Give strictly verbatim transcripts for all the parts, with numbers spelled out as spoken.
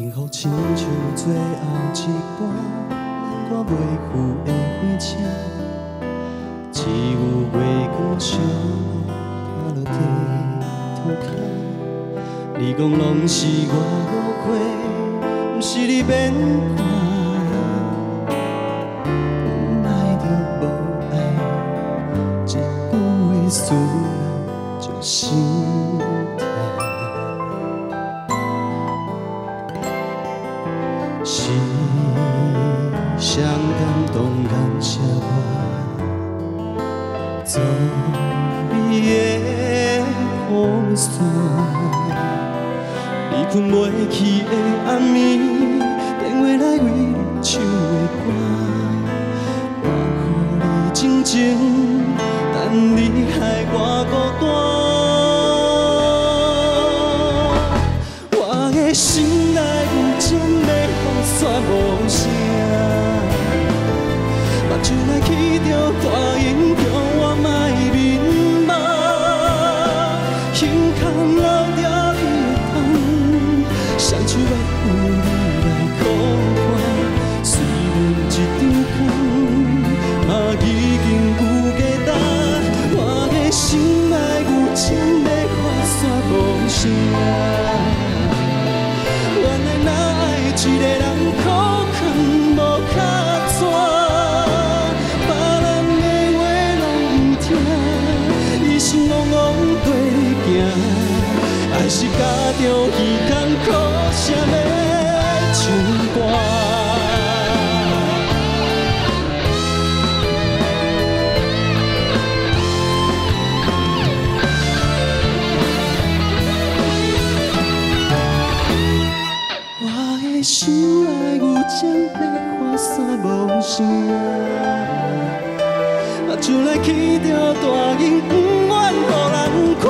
幸福亲像最后一班咱我袂赴的火车，只有月光洒落地涂骹。你讲拢是我误会，不是你免看。 思念就心痛，是谁感动感谢我，做你的雨伞。你困袂去的暗暝，电话来为你唱的歌，我予你静静。 但你害我孤单，我的心内有情要发煞无声，目睭来起着大烟，叫我莫迷茫，胸腔流着你的痛，双手要有你来靠我，虽然一场空，嘛已经有价值。 心内有情要发煞无声，原来若爱一个人苦劝无卡纸，别人的话拢不听，一心戆戆跟你行，爱是加着耳孔苦声要唱歌。 心内有情要发煞无声，目睭来起着大烟，不愿予人看。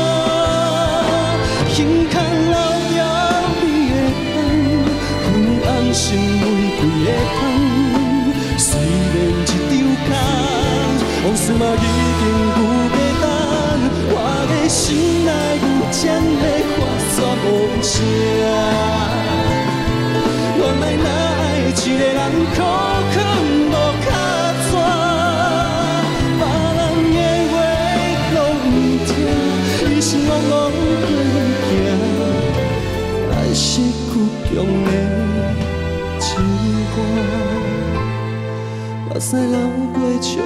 胸腔流着你的汗，昏暗心门规个空。虽然一场空，往事嘛已经有价值。我的心内有情要发煞无声。 原来若爱一个人苦劝无卡纸，别人的话拢不听，一心戆戆跟行，爱是倔强的情歌，目屎流过。